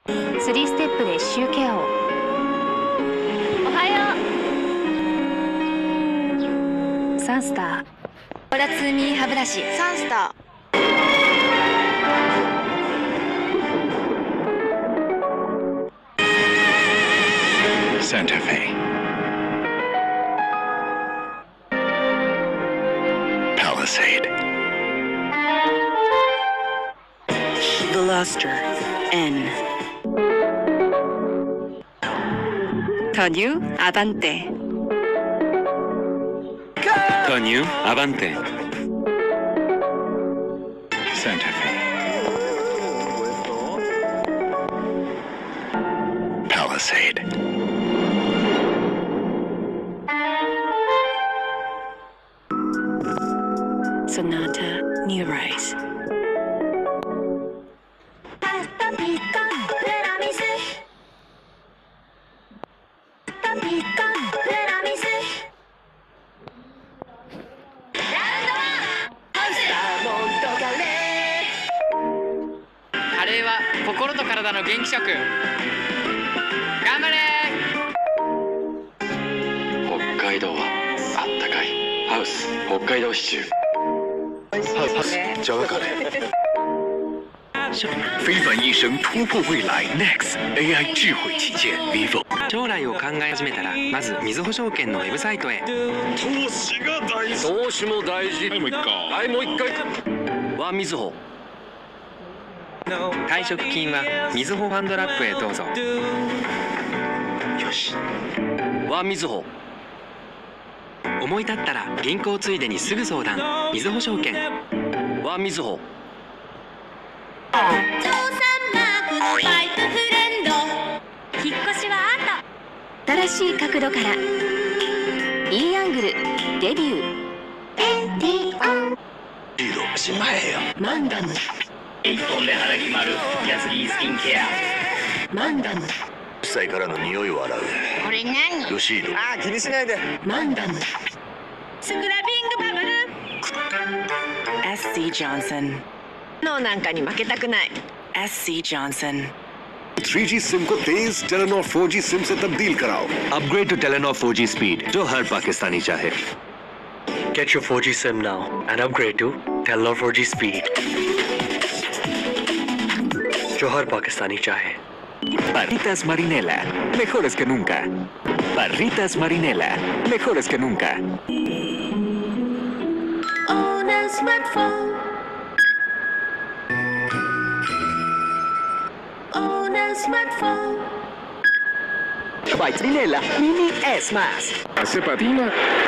3ステップで歯周ケアを。おはよう。3スター。オラツーミー歯ブラシ3スター。 Santa Fe. Palisade. Veloster N. Canyu Avante. Canyu Avante. Santa Fe. Palisade. Sonata New Rise. カレーは心と体の元気食。頑張れ。 北海道はあったかい。ハウス北海道シチュー。 Java 非凡医生突破未来 Next AI 智慧旗舰 vivo。 将来を考え始めたらまずみずほ証券のウェブサイトへ。 投資が大事。 投資も大事。 はいもう一回。 はいもう一回。ワンみずほ。退職金はみずほファンドラップへどうぞ。 よし。 ワンみずほ。思い立ったら銀行ついでにすぐ相談。みずほ証券。ワンみずほ。 ゾウさんマークのバイクフレンド。引っ越しはあと。新しい角度から E アングルデビュー。 リードしまえよ。 マンダム。 一本で肌決まるヤスリースキンケア。 マンダム。 10歳からの匂いを洗う。 これ何？ ヨシード。 気にしないで。 マンダム。スクラビングバブル。 SC Johnson. のなんかに負けたくない。 SC Johnson. 3G SIM को तेज Telenor 4G SIM से तब्दील कराओ। Upgrade to Telenor 4G speed जो हर पाकिस्तानी चाहे। Get your 4G SIM now and upgrade to Telenor 4G speed. जो हर पाकिस्तानी चाहे। Barritas Marinela, mejores que nunca. Barritas Marinela, mejores que nunca. On a smartphone. On a smartphone. Marinela Mini S+. Hace patina.